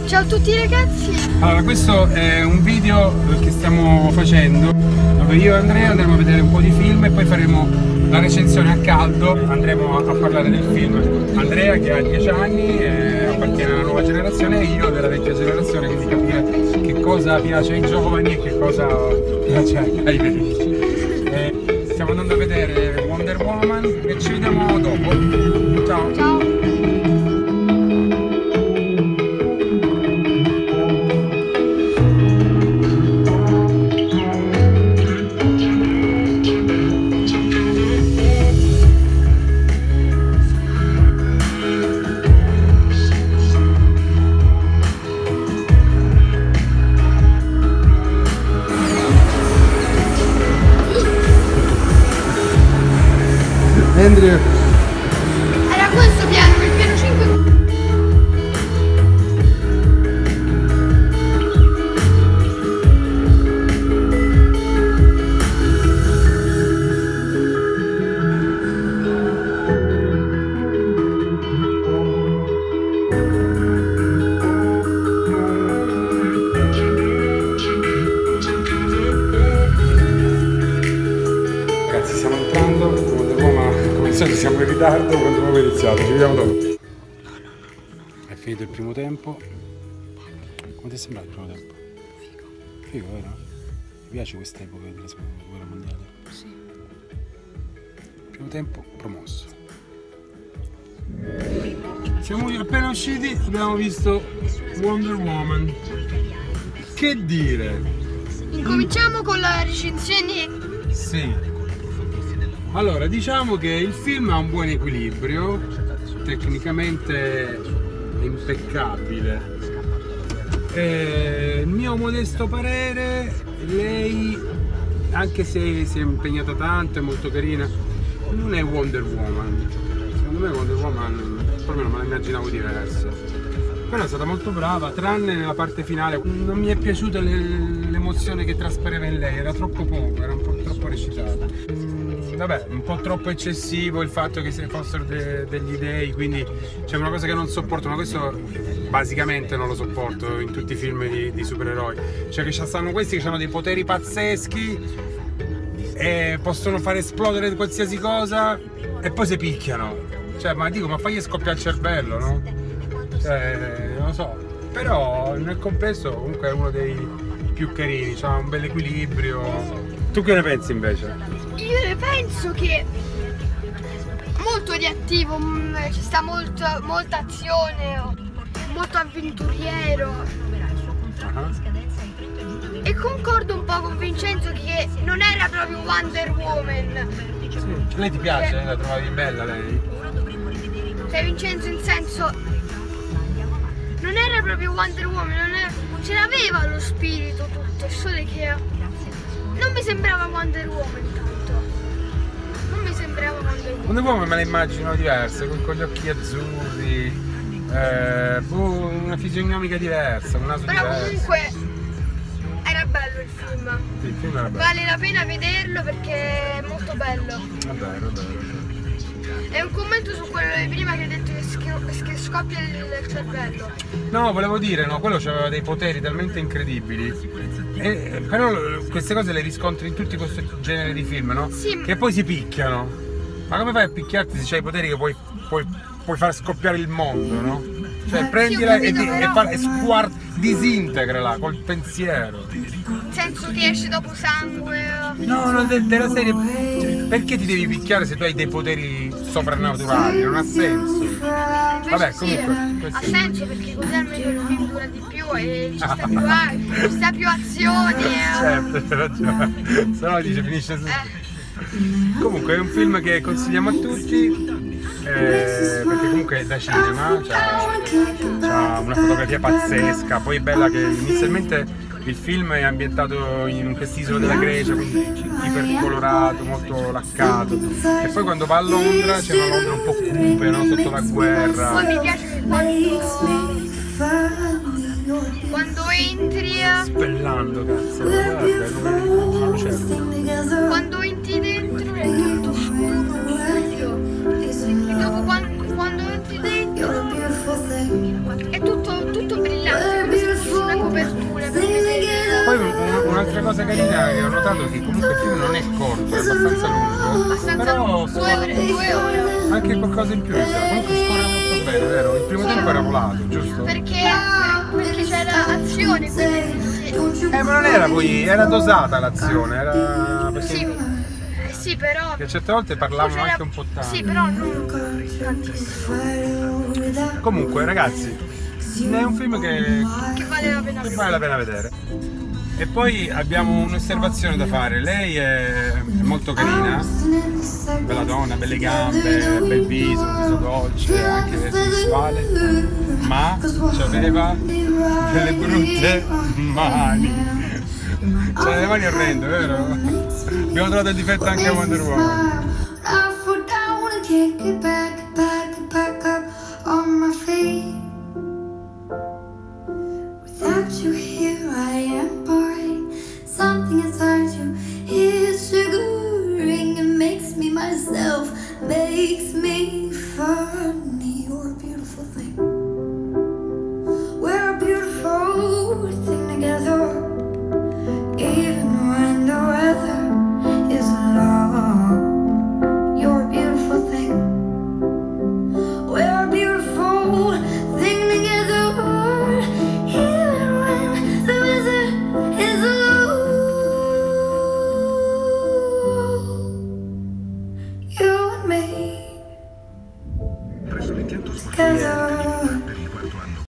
Ciao a tutti ragazzi! Allora, questo è un video che stiamo facendo dove io e Andrea andremo a vedere un po' di film e poi faremo la recensione a caldo. Andremo a parlare del film. Andrea che ha 10 anni, appartiene alla nuova generazione, e io della vecchia generazione, quindi capire che cosa piace ai giovani e che cosa piace ai vecchi. Stiamo andando a vedere Wonder Woman e ci vediamo dopo. Ciao! Ciao! Andrew. Era questo piano, il piano 5. Ragazzi, stiamo entrando. Siamo in ritardo quando abbiamo iniziato, ci vediamo dopo. È finito il primo tempo. Come ti sembra il primo tempo? Figo, vero? Ti piace quest'epoca della seconda guerra mondiale? Sì. Primo tempo promosso. Siamo appena usciti, abbiamo visto Wonder Woman. Che dire? Incominciamo con la recensione. Sì. Allora, diciamo che il film ha un buon equilibrio, tecnicamente è impeccabile. Il mio modesto parere, lei, anche se si è impegnata tanto, è molto carina, non è Wonder Woman. Secondo me Wonder Woman, perlomeno me la immaginavo diversa. Però è stata molto brava, tranne nella parte finale. Non mi è piaciuta l'emozione che traspareva in lei, era troppo poco, era un po' troppo recitata. Vabbè, un po' troppo eccessivo il fatto che se fossero degli dei, quindi c'è una cosa che non sopporto, ma questo basicamente non lo sopporto in tutti i film di supereroi. Cioè che stanno questi che hanno dei poteri pazzeschi e possono fare esplodere qualsiasi cosa e poi si picchiano. Cioè, ma dico, ma fagli scoppiare il cervello, no? Cioè, non lo so. Però nel complesso comunque è uno dei più carini, ha un bel equilibrio. Tu che ne pensi invece? Io ne penso che molto reattivo, ci sta molta azione, molto avventuriero. E concordo un po' con Vincenzo che non era proprio Wonder Woman. Sì. Lei ti piace? La trovavi bella lei? Cioè Vincenzo in senso non era proprio Wonder Woman, non ce l'aveva lo spirito tutto, solo che non mi sembrava Wonder Woman tanto. Non mi sembrava Wonder Woman. Wonder Woman me la immagino diversa, con gli occhi azzurri, una fisionomica diversa, un naso però diverso. comunque era bello il film. Sì, il film era bello. Vale la pena vederlo perché è molto bello. È vero. È un commento su quello di prima che hai detto che scoppia il cervello. No, volevo dire, no, quello aveva dei poteri talmente incredibili. Però queste cose le riscontri in tutti questo genere di film, no? Sì. Che poi si picchiano. Ma come fai a picchiarti se hai i poteri che puoi far scoppiare il mondo, no? Cioè prendila sì, e disintegrala col pensiero. Nel senso che esce dopo sangue. No, della serie. Cioè, perché ti devi picchiare se tu hai dei poteri soprannaturali? Non ha senso. Vabbè, comunque. Ha senso perché così almeno il film dura di più e ci sta più azione. Certo, hai ragione. Se no dice finisce su. Comunque è un film che consigliamo a tutti, perché comunque è da cinema, c'ha una fotografia pazzesca, poi è bella che inizialmente il film è ambientato in quest'isola della Grecia, quindi ipercolorato, molto laccato, e poi quando va a Londra c'è una Londra un po' cupe, no? Sotto la guerra. Poi mi piace che quando entri spellando, cazzo, guarda, è come un uccello. Quando entri dentro è tutto scuro e dopo quando entri dentro è tutto brillante, L'unica cosa carina che ho notato è che comunque il film non è corto, è abbastanza lungo. Abbastanza Però 2 ore. anche qualcosa in più, mi sa. Comunque scorre molto bene, vero? Il primo tempo era volato, giusto? Perché c'era azione, quindi Ma non era poi, era dosata l'azione, era. Perché sì, sì, però che a certe volte parlavano anche un po' tanto. sì, però non tantissimo. Comunque ragazzi, è un film che Vale la pena vale la pena vedere. E poi abbiamo un'osservazione da fare, lei è molto carina, bella donna, belle gambe, bel viso, un viso dolce, anche sensuale, ma aveva delle brutte mani. C'ha le mani orrende, vero? Abbiamo trovato il difetto anche a Wonder Woman. Without you here I am boring. Something inside you is sugaring. It makes me myself, makes me fun.